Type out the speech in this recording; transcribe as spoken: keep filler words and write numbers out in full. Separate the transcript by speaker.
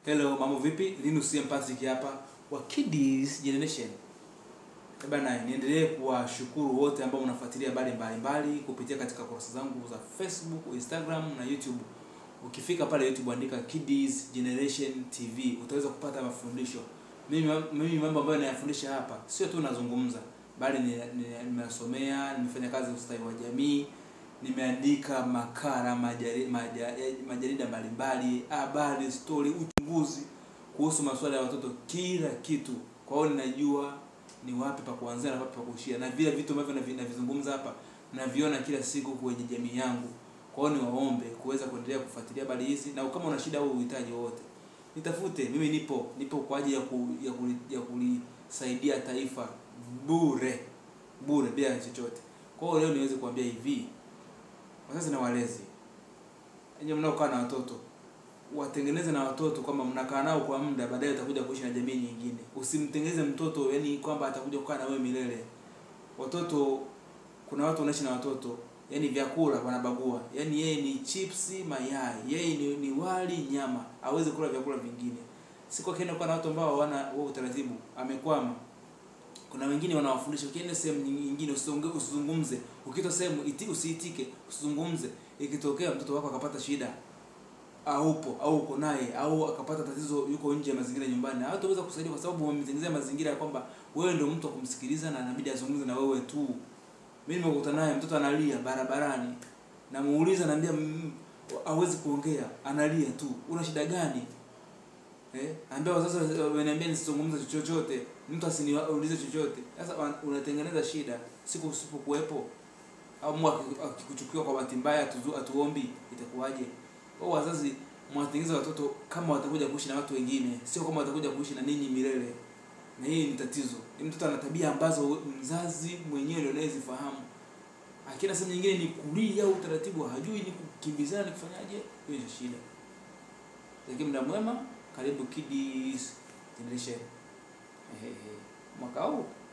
Speaker 1: Hello, mambo vipi? Linus Patrick hapa wa Kids Generation. Bana, niendelee kuwashukuru wote ambao mnafuatilia habari mbalimbali kupitia katika kurasa zangu za Facebook, Instagram na YouTube. Ukifika pale YouTube andika Kids Generation T V, utaweza kupata mafundisho. Mimi mimi mambo ambayo ninayafundisha hapa sio tu nazungumza, bali nimesomea, nimefanya kazi ustawi wa jamii, nimeandika makala, majarida mbalimbali, habari, story, uchunguzi kuhusu masuala ya watoto, kila kitu. Kwa hiyo ninajua ni wapi pa kuanzia na wapi pa kuishia, na vile vitu ambavyo ninavizungumza hapa naviona kila siku kwenye jamii yangu. Kwa hiyo niwaombe kuweza kuendelea kufuatilia habari hizi, na kama una shida au uhitaji wote, nitafute. Mimi nipo nipo kwa ajili ya ku, ya, ku, ya kulisaidia taifa bure bure bila chochote. Kwa hiyo leo niweze kuambia hivi, wazazi na walezi, nyinyi mnaokaa na watoto, watengeneze na watoto kwamba mnakaa nao kwa muda, baadaye utakuja kuishi na jamii nyingine. Usimtengeneze mtoto yani kwamba atakuja kukaa na wewe milele. Watoto, kuna watu wanaishi na watoto yani vyakula wanabagua. Yani yeye ni chipsi, mayai, yeye ni, ni wali, nyama, hawezi kula vyakula vingine. Siko kienda kwa na watu ambao hawana wao utaratibu, amekwama. Kuna wengine wanawafundisha ukienda sehemu nyingine usiongee, usizungumze. Ukitoa sehemu iti usiitike, usizungumze. Ikitokea mtoto wako akapata shida, au upo au uko naye, au akapata tatizo yuko nje ya mazingira nyumbani, hataweza kusaidia kwa sababu umemtengenezea mazingira ya kwamba wewe ndio mtu wa kumsikiliza na inabidi azungumze na wewe tu. Mimi nimekutana naye mtoto analia barabarani, namuuliza, naambia hawezi kuongea, analia tu. Una shida gani? Eh, ambao sasa wananiambia nisizungumze chochote, mtu asiniulize chochote. Sasa unatengeneza shida siku usipokuepo, au Mungu akikuchukua kwa bahati mbaya atuombi, itakuwaje? Kwa wazazi, mwatengeneza watoto kama watakuja kuishi na watu wengine, sio kama watakuja kuishi na ninyi milele. Na hii ni tatizo. Ni mtoto ana tabia ambazo mzazi mwenyewe ndio anazifahamu. Akina sehemu nyingine ni kulia au utaratibu hajui, ni kukimbizana, ni kufanyaje, hiyo ni shida. Lakini muda mwema, karibu Kids Generation. Ehe, mwaka huu